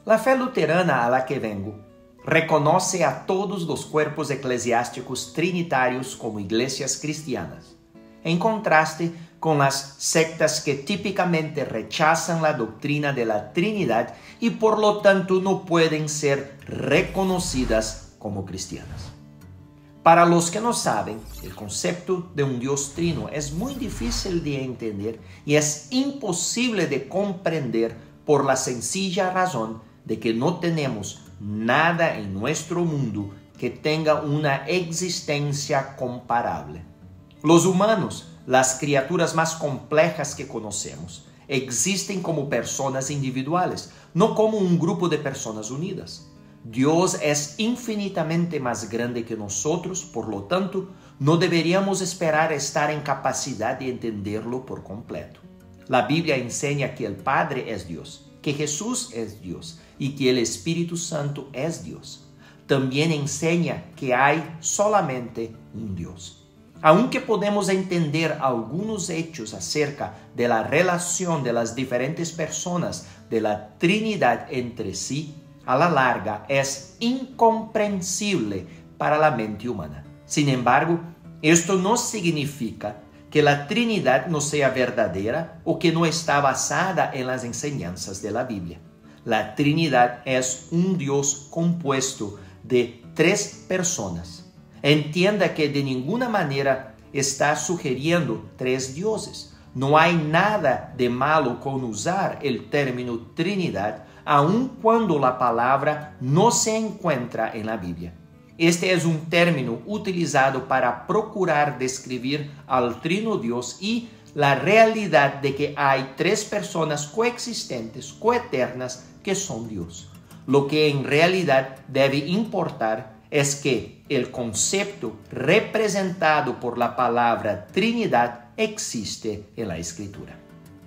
La fe luterana a la que vengo reconoce a todos los cuerpos eclesiásticos trinitarios como iglesias cristianas, en contraste con las sectas que típicamente rechazan la doctrina de la Trinidad y por lo tanto no pueden ser reconocidas como cristianas. Para los que no saben, el concepto de un Dios trino es muy difícil de entender y es imposible de comprender por la sencilla razón de que no tenemos nada en nuestro mundo que tenga una existencia comparable. Los humanos, las criaturas más complejas que conocemos, existen como personas individuales, no como un grupo de personas unidas. Dios es infinitamente más grande que nosotros, por lo tanto, no deberíamos esperar estar en capacidad de entenderlo por completo. La Biblia enseña que el Padre es Dios, que Jesús es Dios y que el Espíritu Santo es Dios. También enseña que hay solamente un Dios. Aunque podemos entender algunos hechos acerca de la relación de las diferentes personas de la Trinidad entre sí, a la larga es incomprensible para la mente humana. Sin embargo, esto no significa que la Trinidad no sea verdadera o que no está basada en las enseñanzas de la Biblia. La Trinidad es un Dios compuesto de 3 personas. Entienda que de ninguna manera está sugiriendo 3 dioses. No hay nada de malo con usar el término Trinidad, aun cuando la palabra no se encuentra en la Biblia. Este es un término utilizado para procurar describir al Trino Dios y la realidad de que hay 3 personas coexistentes, coeternas, que son Dios. Lo que en realidad debe importar es que el concepto representado por la palabra Trinidad existe en la Escritura.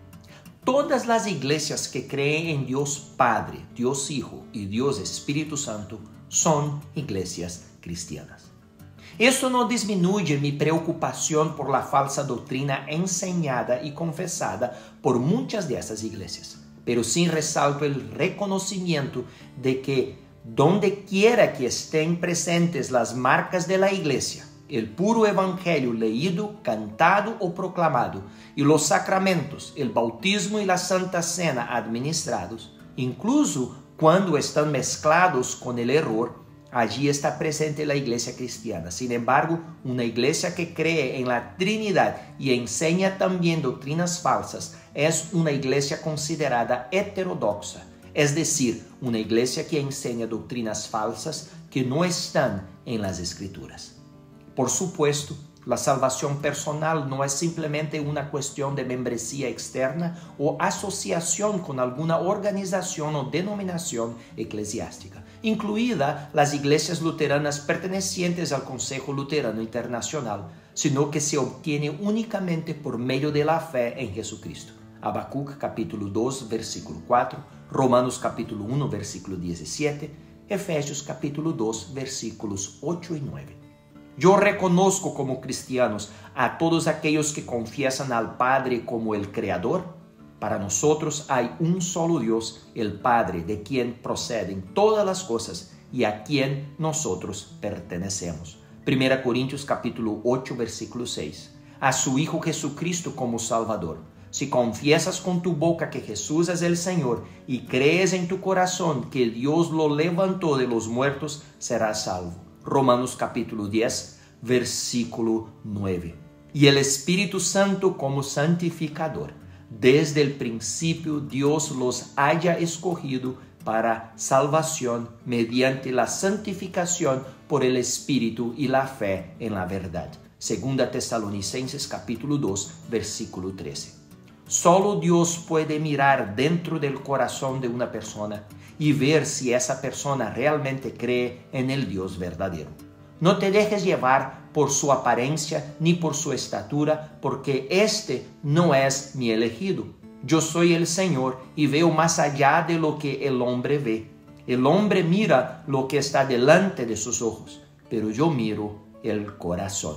Todas las iglesias que creen en Dios Padre, Dios Hijo y Dios Espíritu Santo son iglesias cristianas. Esto no disminuye mi preocupación por la falsa doctrina enseñada y confesada por muchas de estas iglesias, pero sí resalto el reconocimiento de que donde quiera que estén presentes las marcas de la iglesia, el puro evangelio leído, cantado o proclamado, y los sacramentos, el bautismo y la Santa Cena administrados, incluso cuando están mezclados con el error, allí está presente la iglesia cristiana. Sin embargo, una iglesia que cree en la Trinidad y enseña también doctrinas falsas es una iglesia considerada heterodoxa, es decir, una iglesia que enseña doctrinas falsas que no están en las Escrituras. Por supuesto, la salvación personal no es simplemente una cuestión de membresía externa o asociación con alguna organización o denominación eclesiástica, incluida las iglesias luteranas pertenecientes al Consejo Luterano Internacional, sino que se obtiene únicamente por medio de la fe en Jesucristo. Habacuc capítulo 2, versículo 4, Romanos capítulo 1, versículo 17, Efesios capítulo 2, versículos 8 y 9. Yo reconozco como cristianos a todos aquellos que confiesan al Padre como el Creador. Para nosotros hay un solo Dios, el Padre, de quien proceden todas las cosas y a quien nosotros pertenecemos. 1 Corintios capítulo 8, versículo 6. A su Hijo Jesucristo como Salvador. Si confiesas con tu boca que Jesús es el Señor y crees en tu corazón que Dios lo levantó de los muertos, serás salvo. Romanos capítulo 10, versículo 9. Y el Espíritu Santo como santificador. Desde el principio Dios los haya escogido para salvación mediante la santificación por el Espíritu y la fe en la verdad. Segunda Tesalonicenses capítulo 2, versículo 13. Solo Dios puede mirar dentro del corazón de una persona y ver si esa persona realmente cree en el Dios verdadero. No te dejes llevar por su apariencia ni por su estatura, porque este no es mi elegido. Yo soy el Señor y veo más allá de lo que el hombre ve. El hombre mira lo que está delante de sus ojos, pero yo miro el corazón.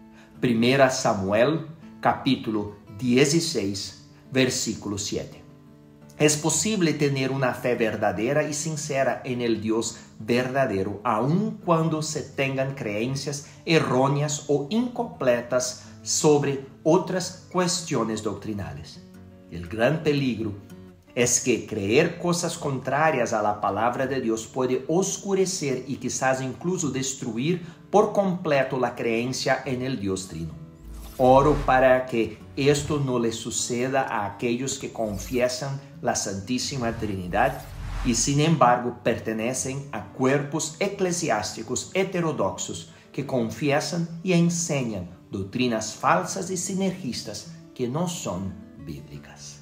Primera Samuel, capítulo 16, versículo 7. Es posible tener una fe verdadera y sincera en el Dios verdadero, aun cuando se tengan creencias erróneas o incompletas sobre otras cuestiones doctrinales. El gran peligro es que creer cosas contrarias a la palabra de Dios puede oscurecer y quizás incluso destruir por completo la creencia en el Dios Trino. Oro para que esto no le suceda a aquellos que confiesan la Santísima Trinidad y sin embargo pertenecen a cuerpos eclesiásticos heterodoxos que confiesan y enseñan doctrinas falsas y sinergistas que no son bíblicas.